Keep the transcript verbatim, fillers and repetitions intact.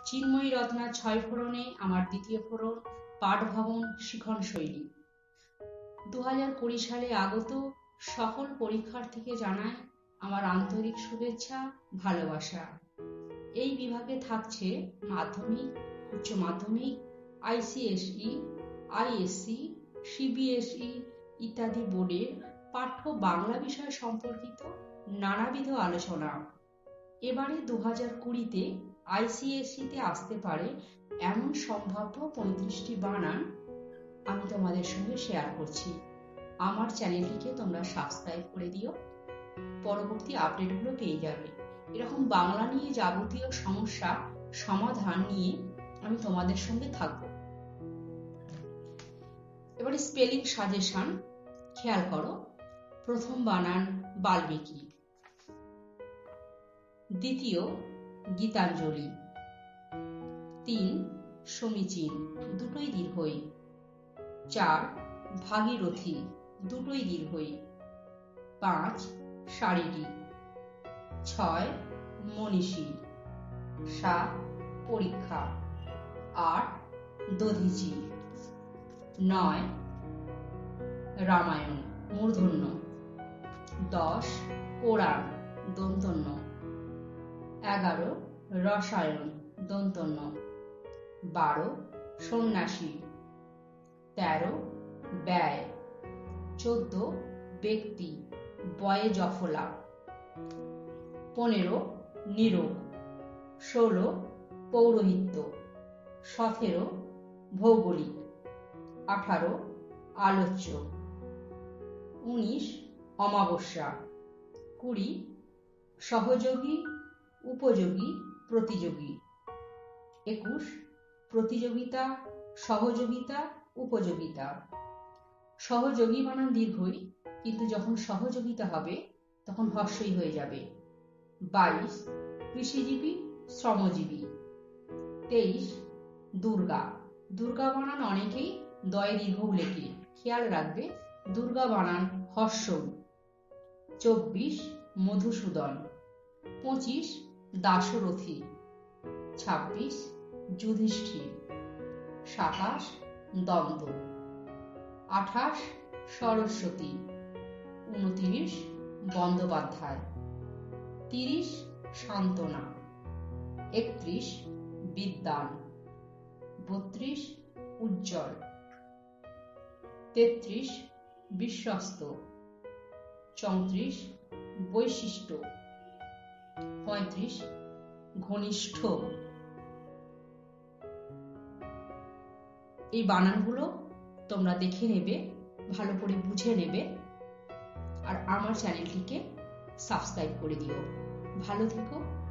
চিন্ময়ী রত্নার ছয় ফোড়নে আমার দ্বিতীয় ফোড়ন পাঠ ভবন শিখন শৈলী। দু হাজার কুড়ি সালে আগত সকল পরীক্ষার্থীকে জানায় আমার আন্তরিক শুভেচ্ছা, ভালোবাসা। এই বিভাগে থাকছে মাধ্যমিক, উচ্চ মাধ্যমিক, আইসিএসই, আইএসসি, সিবিএসই ইত্যাদি বোর্ডের পাঠ্য বাংলা বিষয় সম্পর্কিত নানাবিধ আলোচনা। এবারে দু হাজার কুড়িতে আইসিএসইতে আসতে পারে এমন সম্ভাব্য পঁয়ত্রিশটি বানান আমি তোমাদের সঙ্গে শেয়ার করছি। আমার চ্যানেলটিকে তোমরা সাবস্ক্রাইব করে দিও, পরবর্তী আপডেটগুলো পেয়ে যাবে। এরকম বাংলা নিয়ে যাবতীয় সমস্যা সমাধান নিয়ে আমি তোমাদের সঙ্গে থাকব। এবারে স্পেলিং সাজেশন খেয়াল করো। প্রথম বানান বাল্মীকি, দ্বিতীয় গীতাঞ্জলি, তিন সমীচীন, দুটোই দীর্ঘই, চার ভাগীরথী, দুটোই দীর্ঘই, পাঁচ শারীরি, ছয় মনীষী, সাত পরীক্ষা, আট দধিচি, নয় রামায়ণ মূর্ধন্য, দশ কোরআন দন্তন্য, এগারো রসায়ন দন্তন্য, বারো সন্ন্যাসী, তেরো ব্যয়, চোদ্দ ব্যক্তি বয়ে জফলা, পনেরো নিরোগ, ষোলো পৌরোহিত্য, সতেরো ভৌগোলিক, আঠারো আলোচ্য, উনিশ অমাবস্যা, কুড়ি সহযোগী, উপযোগী, প্রতিযোগী, একুশ প্রতিযোগিতা, সহযোগিতা, উপযোগিতা। সহযোগী বানান দীর্ঘই, কিন্তু যখন সহযোগিতা হবে তখন হর্ষই হয়ে যাবে। বাইশ কৃষিজীবী, শ্রমজীবী, তেইশ দুর্গা। দুর্গা বানান অনেকেই দয়ে দীর্ঘ লেখে, খেয়াল রাখবে দুর্গা বানান হর্ষ। চব্বিশ মধুসূদন, পঁচিশ দাশরথী, ছাব্বিশ যুধিষ্ঠির, সাতাশ দন্ত, আঠাশ সরস্বতী, উনত্রিশ বন্দ্যোপাধ্যায়, তিরিশ সান্ত্বনা, একত্রিশ বিদ্বান, বত্রিশ উজ্জ্বল, তেত্রিশ বিশ্বস্ত, চৌত্রিশ বৈশিষ্ট্য, পঁয়ত্রিশ ঘনিষ্ঠ। এই বানানগুলো তোমরা দেখে নেবে, ভালো করে বুঝে নেবে, আর আমার চ্যানেলটিকে সাবস্ক্রাইব করে দিও। ভালো থেকো।